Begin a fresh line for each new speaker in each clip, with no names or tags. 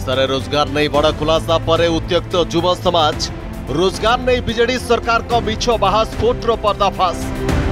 ओडिशा रे रोजगार नहीं बड़ खुलासा पर उत्त्यक्त युव समाज रोजगार नहीं बीजेडी सरकार को मिछ बाहास्फोट पर्दाफाश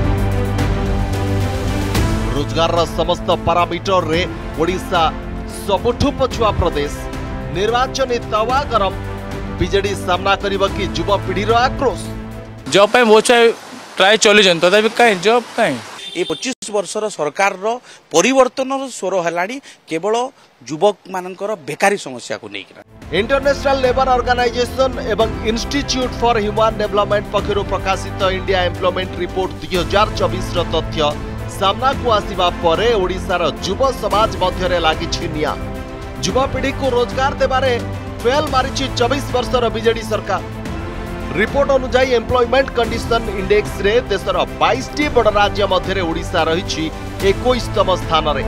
रोजगार समस्त पारामीटर रे ओडिशा सबुठु पछुआ प्रदेश निर्वाचन तवा गरम बीजेडी सामना करिब कि युवा पीढ़ी आक्रोश
जॉब पे बहुत ट्राए चली तथा कहीं जॉब कहीं
ये 25 वर्षर सरकार परिवर्तन स्वर है केवल युवक मानकर बेकारी समस्या को लेकर
इंटरनेशनल लेबर ऑर्गेनाइजेशन एवं इंस्टीट्यूट फॉर ह्यूमन डेवलपमेंट पक्षर प्रकाशित इंडिया एम्प्लॉयमेंट रिपोर्ट 2024 तथ्य सामना को आसिबा परे ओडिशार युव समाज मध्य लागिछि निया युवा पीढ़ी को रोजगार देबारे फेल मारिछि 24 वर्षर बीजेडी सरकार। रिपोर्ट अनुसार एम्प्लॉयमेंट कंडीशन इंडेक्स रे देशर 22 बड़ राज्य मध्य ओडिशा रही 21तम स्थान रे।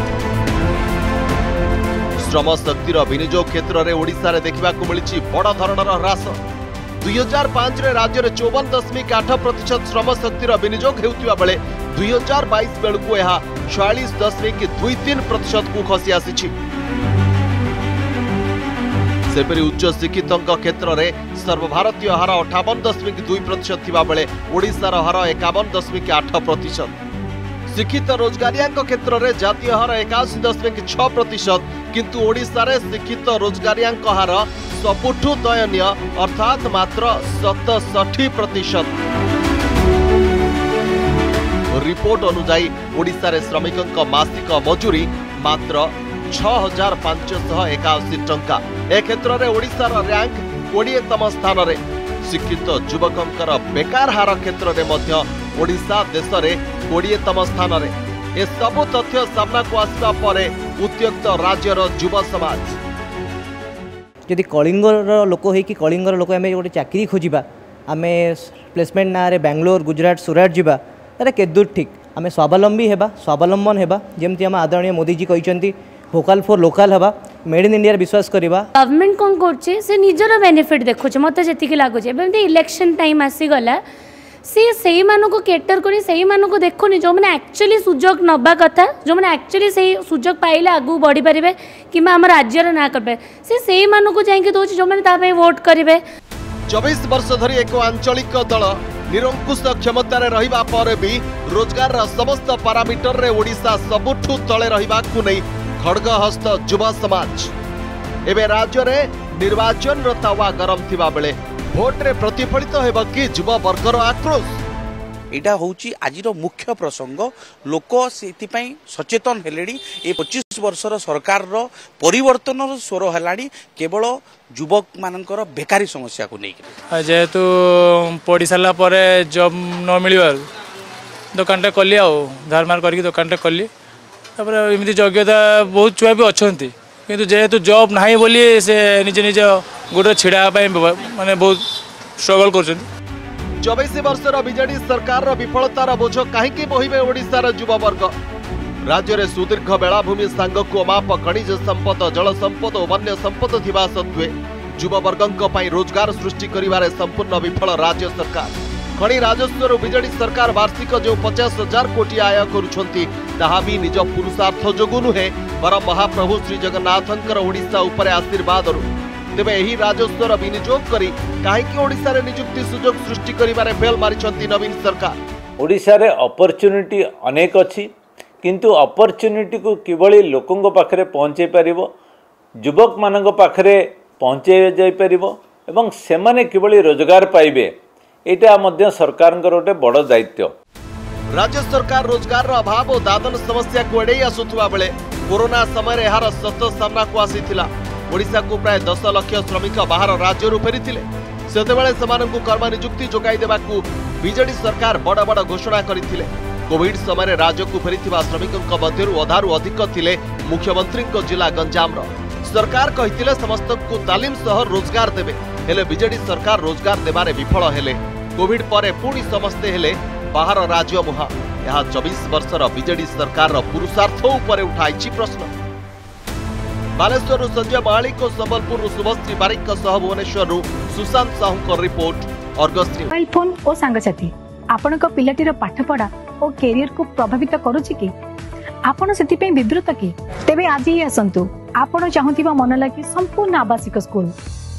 श्रम शक्तिर विनियोग क्षेत्र में ओडिशा रे देखा मिली बड़ धरणर ह्रास 2005 रे राज्य में 54.8% श्रम शक्तिर विनियोग होता बेले 2022 बेलू यह 46.23% को खसी आसी। सेपरी उच्च शिक्षित क्षेत्र में सर्वभारतीय हार 58.2% थिबा बेले ओडिशार हार 51.8%। शिक्षित रोजगारिया क्षेत्र में जातीय हार 81.6% किंतु ओडिशा रे शिक्षित रोजगारिया हार सबुठु दयनीय अर्थात मात्र 67%। रिपोर्ट अनुसार ओडिशा रे श्रमिकों मासिक मजूरी मात्र 6,581 टंका। ए क्षेत्र में ओडिशार रैंक 20तम स्थान रे। शिक्षित युवकंकर बेकार हार क्षेत्र में मध्य ओडिशा देश में 20तम स्थान रे। ए सबु तथ्य सामना को आसवा परे उत्त्यक्त राज्यर युव समाज
जदि कलिंगर लोक हो कि कलिंगर लोक आम गोटे चाकरी खोजा आम प्लेसमेंट ना बेंगलोर गुजरात सुराट जावा तारे केदूर ठीक आम स्वावलंबी हेबा स्वावलंबन हेबा जेमती आम आदरणीय मोदी जी कहते भोकाल फॉर लोकल हवा मेड इन इंडिया विश्वास करवा।
गवर्नमेंट कौन कर से निजर बेनिफिट देखुचे मत जी लगुच इलेक्शन टाइम आसीगला सी से केटर कर देखुनि जो मैंने एक्चुअली सुजोग नवा कथा जो मैंने एक्चुअली से सुजोग पाइले आगू बढ़ी पारे कि आम राज्यर ना कर से जाकि दौर जो मैंने वोट करेंगे।
24 वर्ष धरी एक आंचलिक दल निरंकुश क्षमतार रहिबा पर भी रोजगार समस्त पारामीटर रे ओडिशा सबुठु तले रहिबा को नहीं खड़गहस्त युवा समाज एवं राज्य में निर्वाचन तावा गरम थिबा बेले भोट रे प्रतिफलित हेबा कि युवा वर्गर आक्रोश
यहाँ हूँ आज मुख्य प्रसंग लोक से सचेतन हेले 25 वर्षर सरकार परिवर्तन स्वर है केवल युवक मानकर बेकारी समस्या को लेकर
जेहेतु पढ़ी सारा जॉब न मिल दुकान कली धारमार करके दुकान कली एमती योग्यता बहुत छुआ भी अच्छा किंतु जेहेतु जॉब ना बोली से निजे निज गोटे छिड़ा माने बहुत स्ट्रगल कर
24 वर्षर बीजेडी सरकार विफलतार बोझ कहीं बोहिबे ओडिशार युवा वर्ग। राज्य में सुदीर्घ बेलाभूमि सांगक अमाप खनिज संपद जल संपद और वन्य संपद थिबा सत्वे युवा वर्गों पर रोजगार सृष्टि करिवारे संपूर्ण विफल राज्य सरकार। खनि राजस्व बीजेडी सरकार वार्षिक जो 50,000 कोटी आय करुछंती ताहा भी निज पुरुषार्थ जोगु नुहे बर महाप्रभु श्री जगन्नाथंकर ओडिशा उपर आशीर्वाद तेबे एही राजस्वर विनियोग करी काहेकि ओडिशा रे नियुक्ति सुजोग सृष्टि करिबारे फेल मारिछंती नवीन सरकार।
ओडिशा रे अपॉर्चुनिटी अनेक अछि किंतु अपॉर्चुनिटी को किबळी लोकंग पाखरे पहुंचे परिबो युवक मानंग पाखरे पहुंचे जाई परिबो एवं सेमाने किबळी रोजगार पाइबे एटा मध्य सरकारंकर गोटे बड़ दायित्व।
राज्य सरकार रोजगार अभाव और दादन समस्या को एड़े आसुवा बेले कोरोना समय यार सत सामना को आसीथिला। ओडिशा को प्राय 10 लाख श्रमिक बाहर राज्य फेरी सेतेबेले सेमानंकु कर्म नियुक्ति जोगाई देबाकू बीजेडी सरकार बड़ बड़ घोषणा करथिले। कोविड समय राज्य को फेरीथिबा श्रमिकों मध्यरु अधारु अधिक थिले मुख्यमंत्री जिला गंजाम सरकार कहिथिले समस्त को तालीम सह रोजगार देबे हेले बीजेडी सरकार रोजगार देबारे विफल हेले। कोविड परे पुणी समस्ते हेले बाहर राज्य मुहा यह 24 वर्षर बीजेडी सरकार पुरुषार्थ उपर उठाई प्रश्न। बालेश्वर संजय महालिक और संबलपुर शुभश्री बारिक सह Bhubaneswar Sushant Sahu report Argus news.
Mobile phone और सांगसाथी आपण पिलाटीर पाठपढ़ा और कैरियर को प्रभावित करुच्ची कि आपण से विवृत कि तेबे आज ही आसतु आपण चाहूथिबा मन लगी संपूर्ण आवासिक स्कूल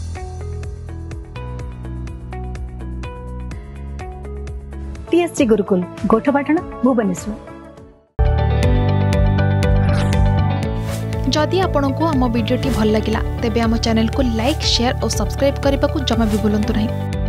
TSC गुरुकुल गोठपाटण भुवनेश्वर।
जदि आपंक आम भिडी भल लगा तेब आम चैनल को लाइक शेयर और सब्सक्राइब करने को जमा भी भूलु नहीं।